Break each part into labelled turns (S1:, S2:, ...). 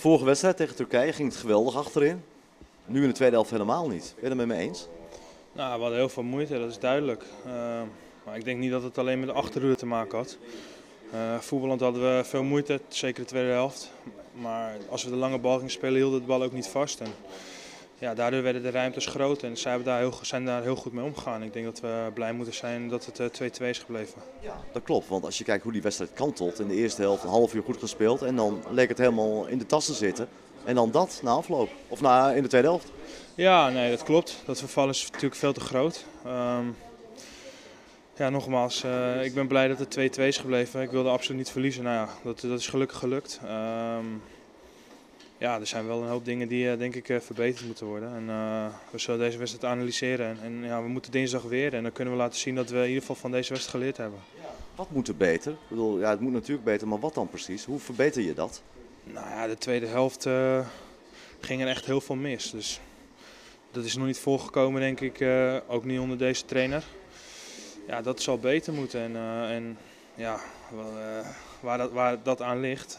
S1: Vorige wedstrijd tegen Turkije ging het geweldig achterin. Nu in de tweede helft helemaal niet. Ben je het met me eens?
S2: Nou, we hadden heel veel moeite, dat is duidelijk. Maar ik denk niet dat het alleen met de achterhoede te maken had. Voetballend hadden we veel moeite, zeker de tweede helft. Maar als we de lange bal gingen spelen, hield de bal ook niet vast. En ja, daardoor werden de ruimtes groot en zij zijn daar heel goed mee omgegaan. Ik denk dat we blij moeten zijn dat het 2-2 is gebleven.
S1: Ja, dat klopt. Want als je kijkt hoe die wedstrijd kantelt. In de eerste helft een half uur goed gespeeld. En dan leek het helemaal in de tas te zitten. En dan dat na afloop. Of in de tweede helft.
S2: Ja, nee, dat klopt. Dat verval is natuurlijk veel te groot. Ja, nogmaals, ik ben blij dat het 2-2 is gebleven. Ik wilde absoluut niet verliezen. Nou ja, dat is gelukkig gelukt. Ja, er zijn wel een hoop dingen die denk ik verbeterd moeten worden. En, we zullen deze wedstrijd analyseren. En ja, we moeten dinsdag weer. En dan kunnen we laten zien dat we in ieder geval van deze wedstrijd geleerd hebben.
S1: Wat moet er beter? Ik bedoel, ja, het moet natuurlijk beter, maar wat dan precies? Hoe verbeter je dat?
S2: Nou ja, de tweede helft ging er echt heel veel mis. Dus dat is nog niet voorgekomen, denk ik. Ook niet onder deze trainer. Ja, dat zal beter moeten. En ja, waar dat aan ligt.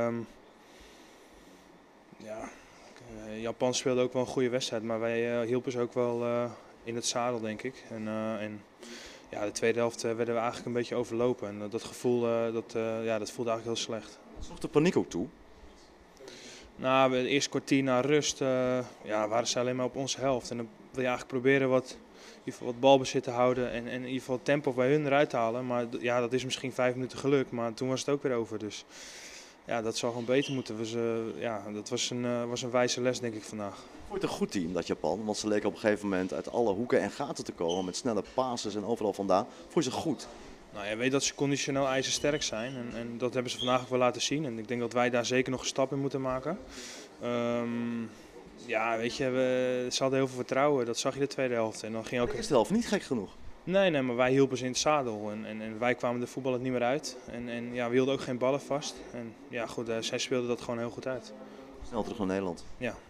S2: Ja, Japan speelde ook wel een goede wedstrijd, maar wij hielpen ze ook wel in het zadel, denk ik. En ja, de tweede helft werden we eigenlijk een beetje overlopen. En dat gevoel dat voelde eigenlijk heel slecht.
S1: Sloeg de paniek ook toe?
S2: Nou, het eerste kwartier na rust waren ze alleen maar op onze helft. En dan wil je eigenlijk proberen wat balbezit te houden en in ieder geval het tempo bij hun eruit te halen. Maar ja, dat is misschien 5 minuten gelukt, maar toen was het ook weer over. Dus ja, dat zal gewoon beter moeten. Dat was een wijze les, denk ik, vandaag.
S1: Vond je het een goed team, dat Japan? Want ze leken op een gegeven moment uit alle hoeken en gaten te komen met snelle passes en overal vandaan. Vond je ze goed?
S2: Nou, je weet dat ze conditioneel ijzersterk zijn en dat hebben ze vandaag ook wel laten zien. En ik denk dat wij daar zeker nog een stap in moeten maken. Ja, weet je, ze hadden heel veel vertrouwen. Dat zag je de tweede helft. En dan ging ook...
S1: De eerste helft niet gek genoeg.
S2: Nee, maar wij hielpen ze in het zadel. En wij kwamen de voetballen niet meer uit. En ja, we hielden ook geen ballen vast. En ja, goed, zij speelden dat gewoon heel goed uit.
S1: Snel terug naar Nederland.
S2: Ja.